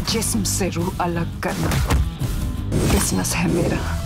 जिस्म से रूह अलग करना बिजनेस है मेरा।